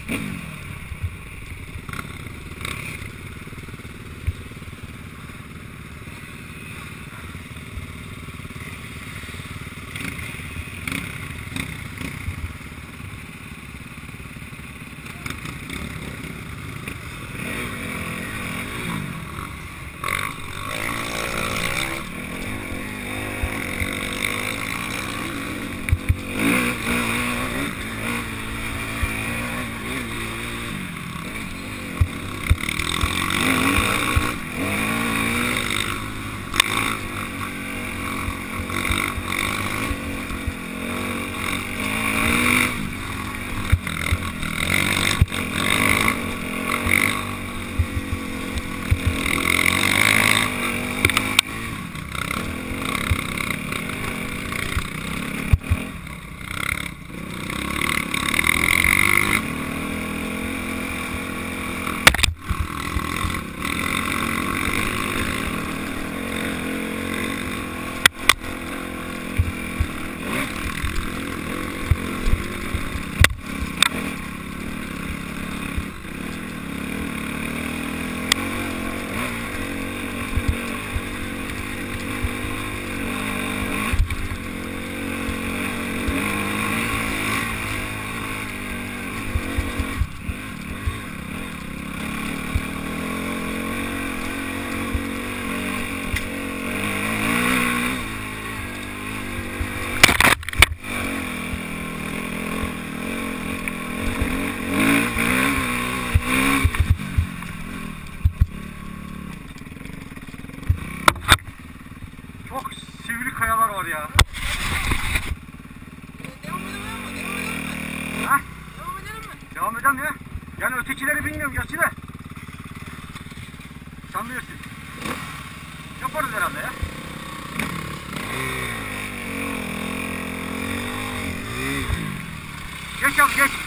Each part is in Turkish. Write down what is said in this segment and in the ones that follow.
ya. Devam edelim mi? Ha? Devam edelim mi? Devam edelim ya. Yani ötekileri bilmiyorum gerçi de. Sen bilirsin. Yaparız herhalde ya. Geç abi geç.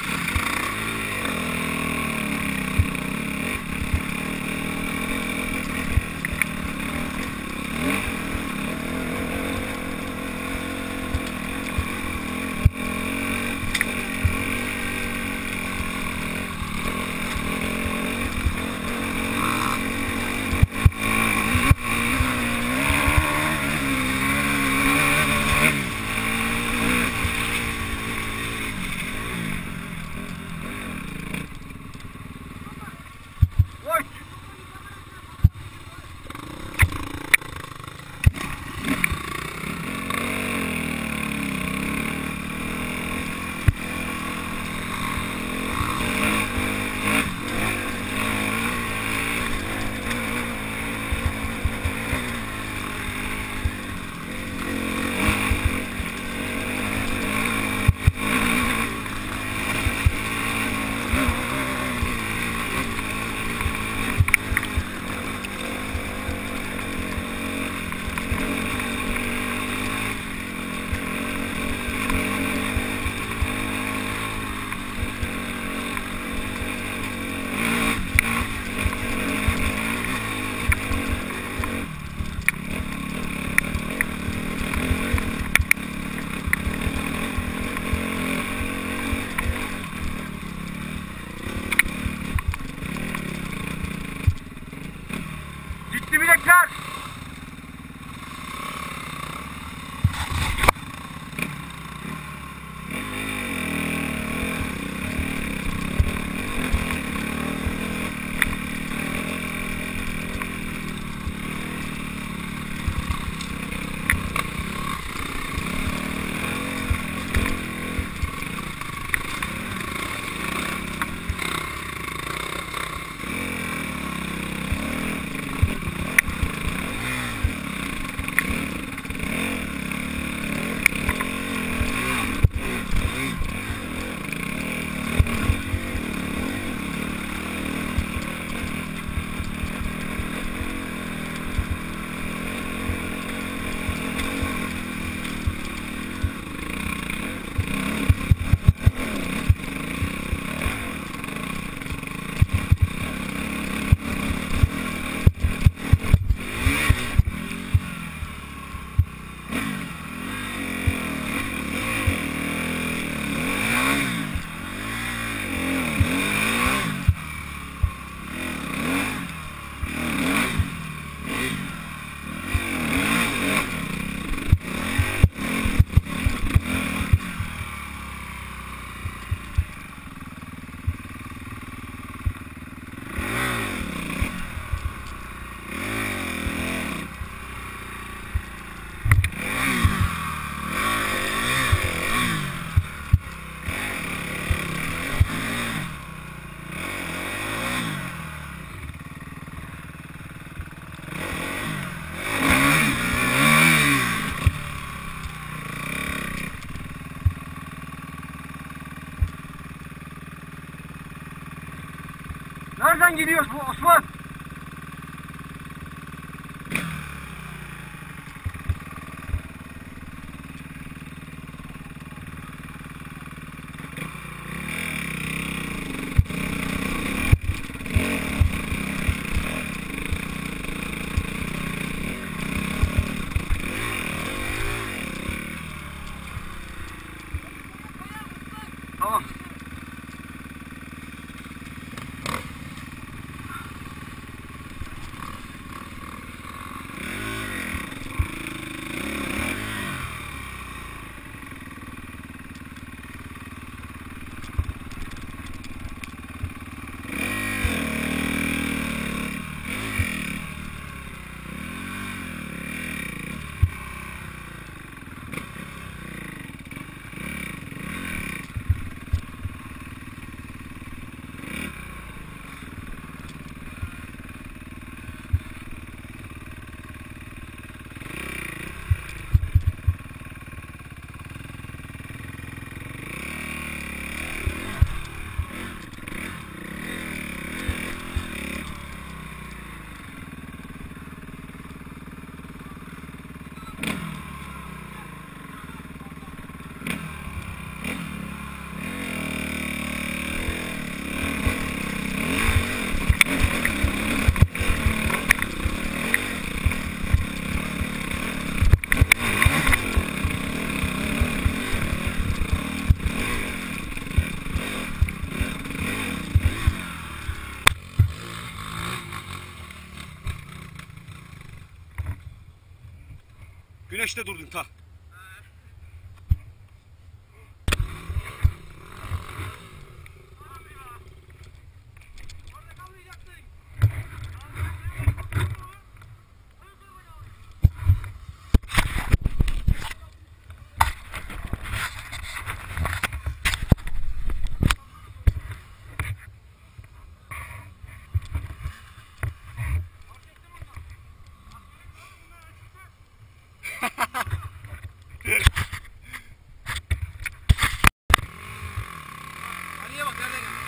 Gitti bilekler. Nereden gidiyoruz bu Osman? Tamam. Güneşte durdun ta. Ali'ye bak nereden geldi?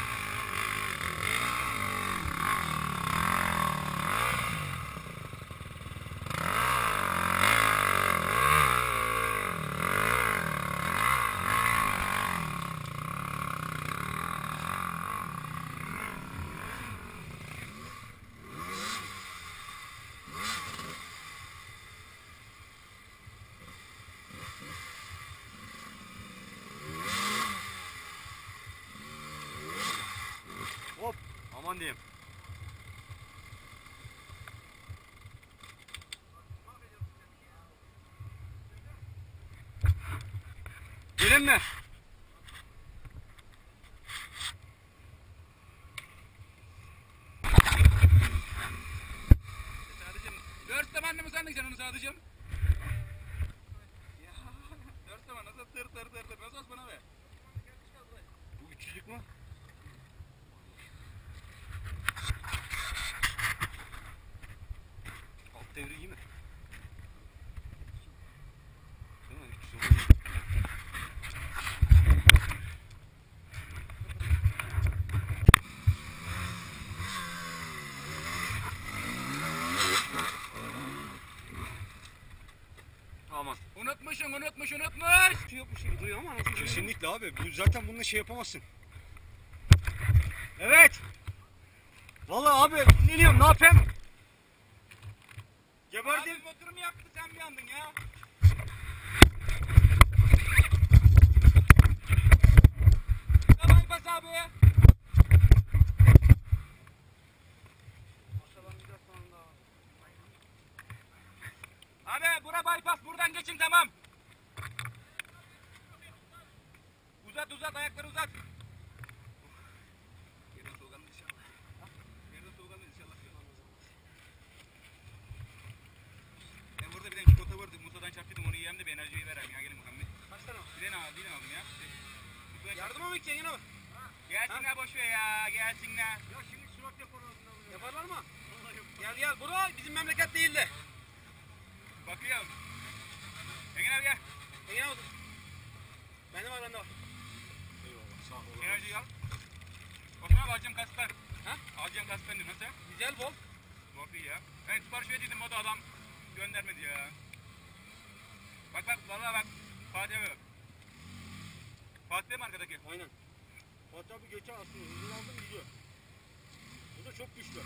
Hop. Aman diyeyim. Gelin mi? Sadıcığım. 4 zamanlı mı sandık onu Sadıcığım? Ya 4 zaman nasıl tır nasıl Osman abi? Bu 300'lük mü? Alt devri iyi mi? Değil mi? 300 oldu. Aman. Unutmuş. Şey yapmış gibi duruyor ama nasıl? Kesinlikle abi. Bu zaten bununla şey yapamazsın. Evet. Vallahi abi ne diyorum ne yapayım? Geberdim. Abi motorumu yaktı sen bir yandın ya. Tamam bas abi. Abi bura bypass buradan geçin tamam. Uzat ayakları uzat. Yerden soğukanın inşallah. Yerden soğukanın inşallah. Ben burada bir tane çikolata vardı. Musa'dan çarptıydım onu yiyeyim de bir enerjiyi vereyim ya gelin Muhammed. Kaç tane? Bir tane aldım ya. Yardıma mı gideceksin yine mi? Gelsinler boş ver ya gelsinler. Ya şimdi surat yaparlar. Yaparlar mı? Gel bura bizim memleket değil de. Bakıyorum. Engin abi gel. Engin abi. Bende var bende var. Eyvallah sağ ol. Enerjiyi al. Osman abi acım kasıklar. Ha? Alacağım kaspendi nasıl? Güzel bol. Çok iyi ya. Ben sipariş verdiydim o da adam göndermedi ya. Bak bak vallahi bak. Fatih'e bak. Fatih mi arkadaki? Aynen. Fatih abi geçen aslında hızını aldım gidiyor. Bu da çok güçlü.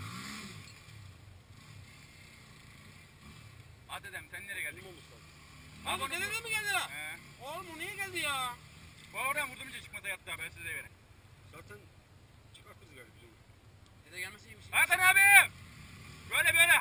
Hadi dedem sen nereye geldin? Bilmemiş lazım. Abi bu dededen mi geldi ha? He. Oğlum o niye geldi ya? Bu oradan vurdum önce çıkmasa yattı abi ben size vereyim. Zaten çıkartırız galiba bizim. Dede gelmesi iyiymiş. Hakan abi! Böyle böyle.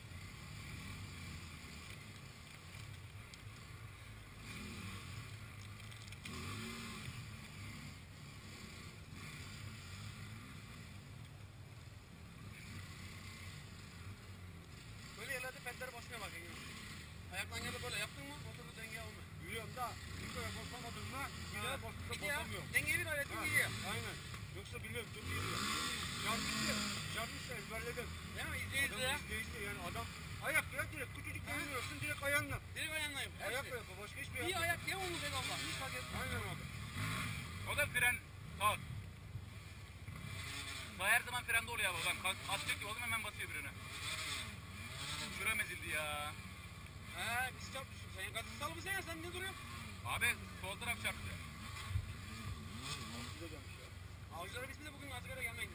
Böyle yerlerde petler basmaya bak Engin. Ayaklan ya da böyle yaptın mı motorda denge alma. Biliyorum da bir kere basamadın mı bir daha basıp Git ya. basamıyorum. Dengeyi bir aletini Ha, gidiyor. aynen. Yoksa biliyorum çok iyi diyor. Çarpmışsa ezberledim. Değil mi? İzle izle ya. Adam izleyişte yani adam ayak ya direkt küçücük dönüyorsun direkt ayağınla. Direkt ayağınlayım. Ayakla yapıyor başka hiçbir Bir yapma. ayak ya onu dedi Allah. Hiç fark etmez. Aynen abi. O da fren sağ. Sağ her zaman frende oluyor abi. Ulan atacak ki oğlum hemen basıyor frene. Şuram ezildi ya. He biz çarpmışız. Sen gazetesal mısın ya? Sen ne duruyorsun? Abi sol taraf çarptı. Size gelmiş ya. Avcılara biz de bugün Azgar'a gelmeyin.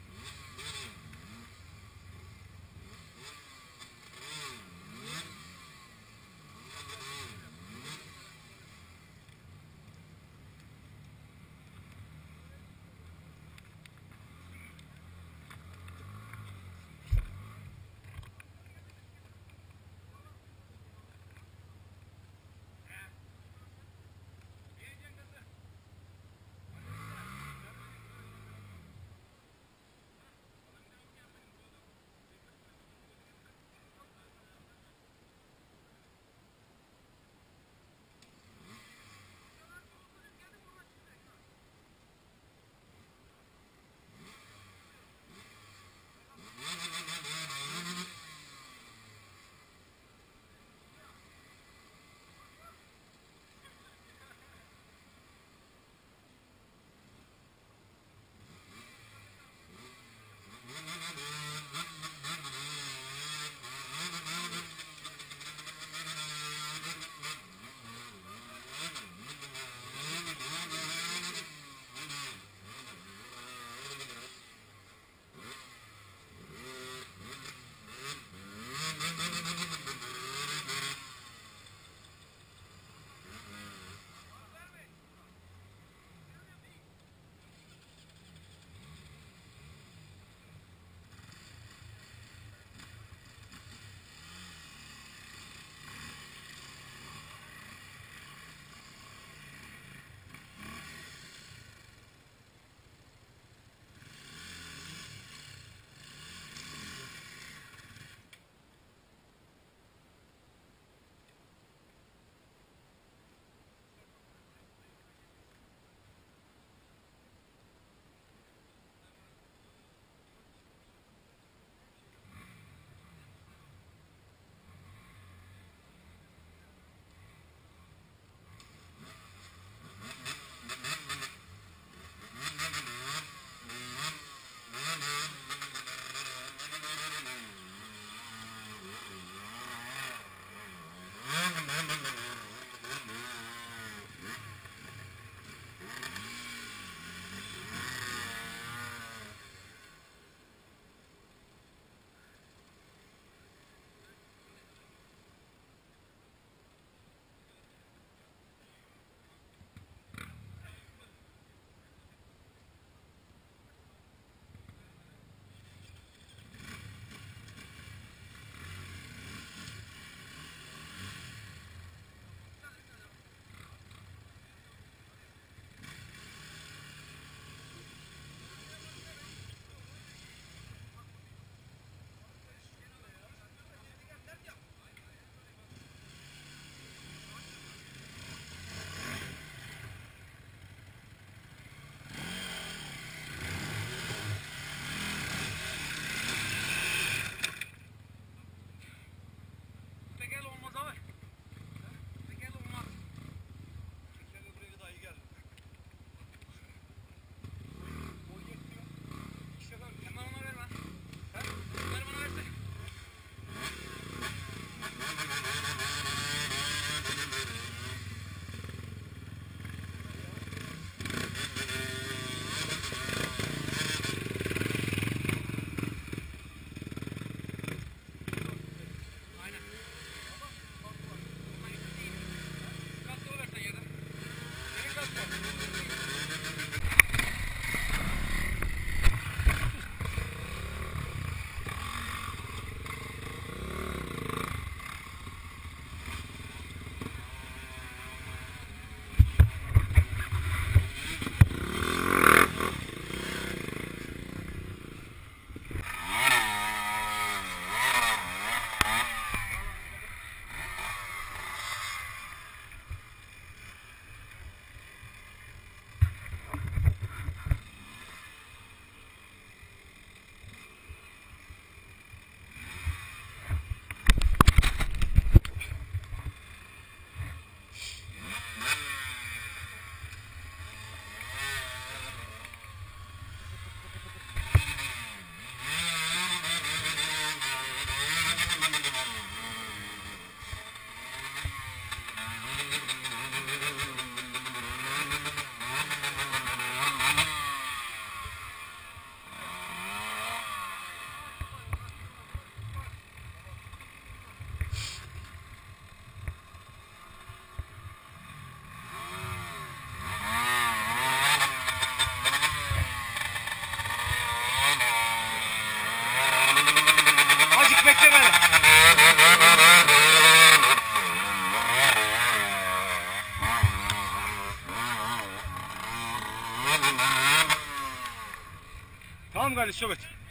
Tamam kardeş sohbet.